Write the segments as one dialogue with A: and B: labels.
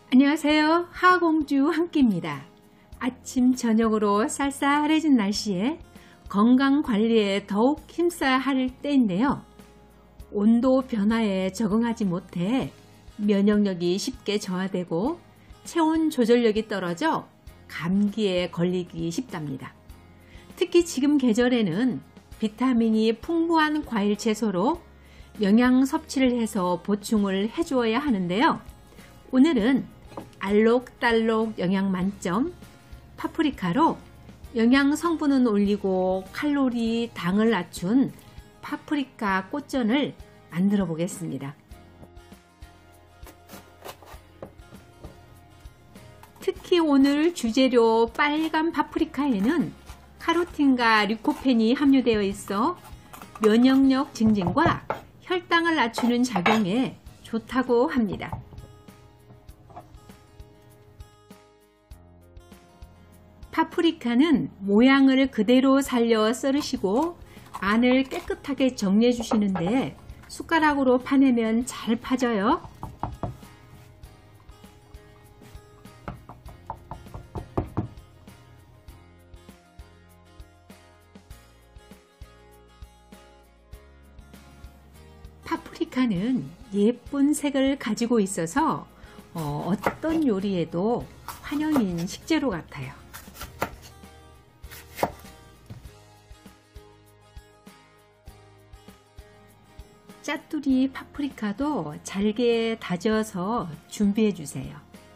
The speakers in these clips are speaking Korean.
A: 안녕하세요. 하공주 한끼입니다. 아침 저녁으로 쌀쌀해진 날씨에 건강관리에 더욱 힘써야 할 때인데요. 온도 변화에 적응하지 못해 면역력이 쉽게 저하되고 체온 조절력이 떨어져 감기에 걸리기 쉽답니다. 특히 지금 계절에는 비타민이 풍부한 과일 채소로 영양 섭취를 해서 보충을 해주어야 하는데요. 오늘은 알록달록 영양 만점 파프리카로 영양 성분은 올리고 칼로리, 당을 낮춘 파프리카 꽃전을 만들어 보겠습니다. 특히 오늘 주재료 빨간 파프리카에는 카로틴과 리코펜이 함유되어 있어 면역력 증진과 혈당을 낮추는 작용에 좋다고 합니다. 파프리카는 모양을 그대로 살려 썰으시고 안을 깨끗하게 정리해 주시는데 숟가락으로 파내면 잘 파져요. 파프리카는 예쁜 색을 가지고 있어서 어떤 요리에도 환영인 식재료 같아요. 짜투리 파프리카도 잘게 다져서 준비해 주세요.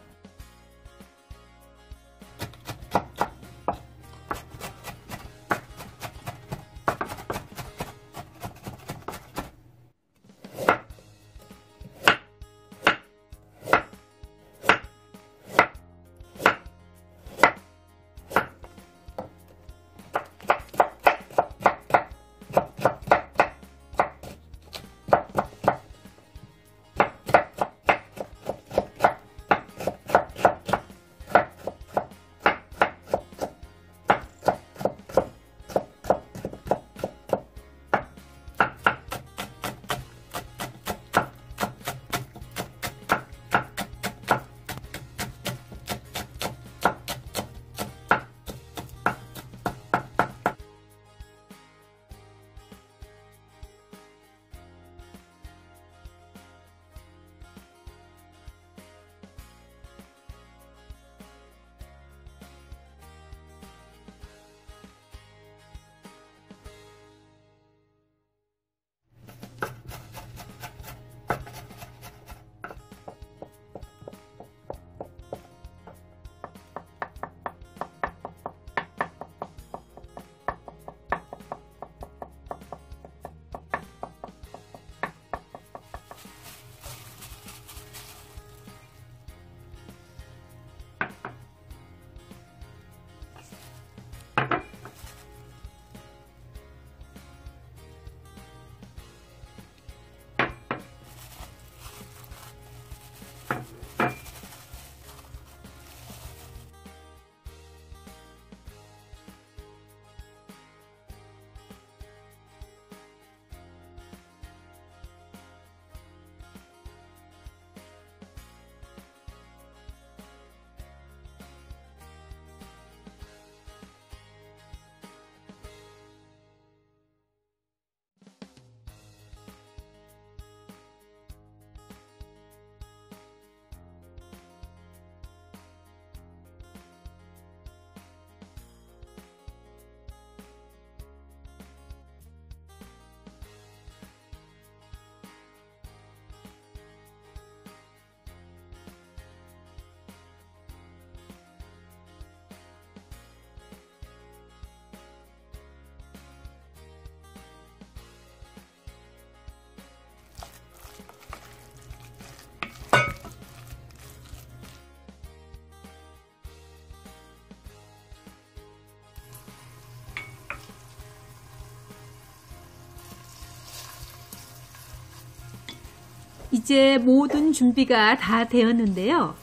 A: 이제 모든 준비가 다 되었는데요.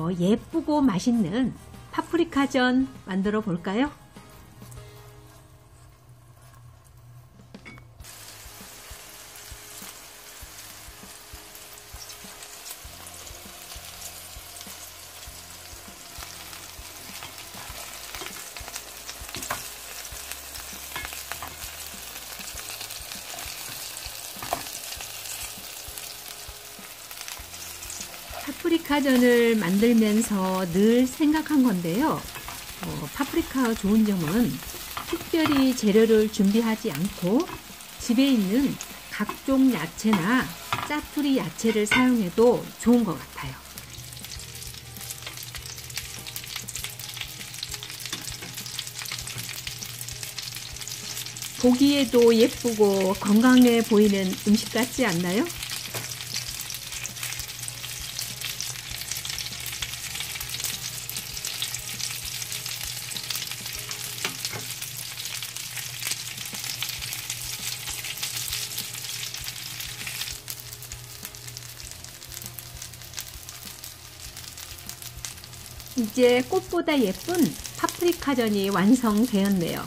A: 예쁘고 맛있는 파프리카전 만들어 볼까요? 파프리카전을 만들면서 늘 생각한 건데요. 파프리카 좋은 점은 특별히 재료를 준비하지 않고 집에 있는 각종 야채나 짜투리 야채를 사용해도 좋은 것 같아요. 보기에도 예쁘고 건강해 보이는 음식 같지 않나요? 이제 꽃보다 예쁜 파프리카전이 완성되었네요.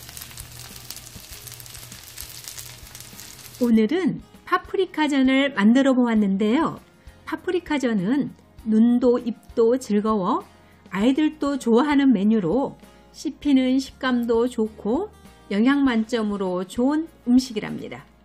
A: 오늘은 파프리카전을 만들어 보았는데요. 파프리카전은 눈도 입도 즐거워 아이들도 좋아하는 메뉴로 씹히는 식감도 좋고 영양 만점으로 좋은 음식이랍니다.